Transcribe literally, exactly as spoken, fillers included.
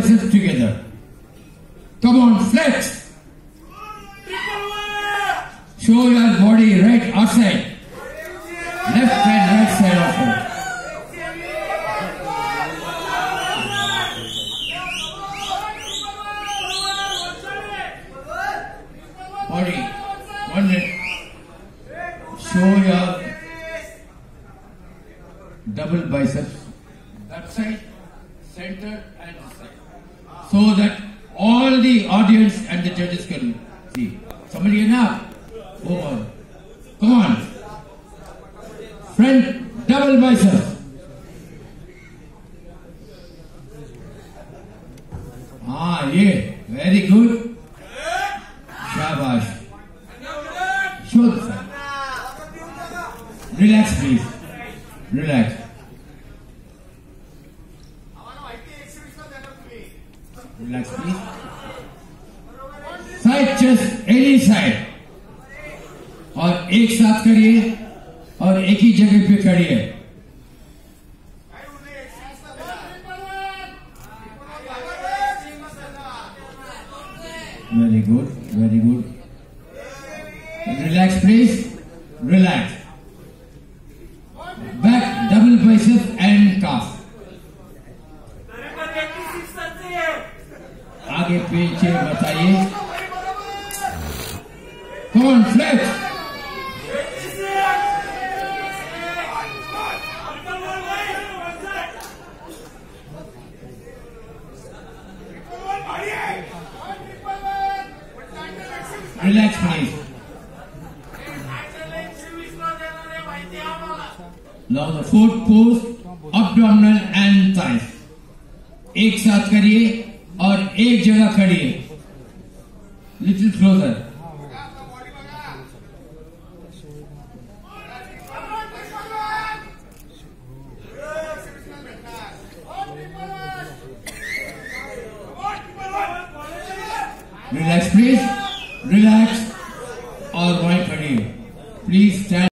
biceps together. Come on, flex. Show your body right outside. Left and right side also. Body. One minute. Show your double biceps. That side, center and this side. So that all the audience and the judges can see. Somebody enough? Go on. Come on. Front double biceps. Ah, yeah. Very good. Shabash. Show the side. Relax, please. Relax. Relax, please. Side chest, any side. और एक साथ करिए और एक ही जगह पे करिए. Very good, very good. Relax, please. Relax. Back, double bicep and calf. आगे पीछे बताइए. Come on, flex. Relax, please. Now the fourth pose, abdominal and thighs. एक साथ करिए और एक जगह खड़िए. Little closer. Relax, please. Relax और वहीं खड़िए. Please stand.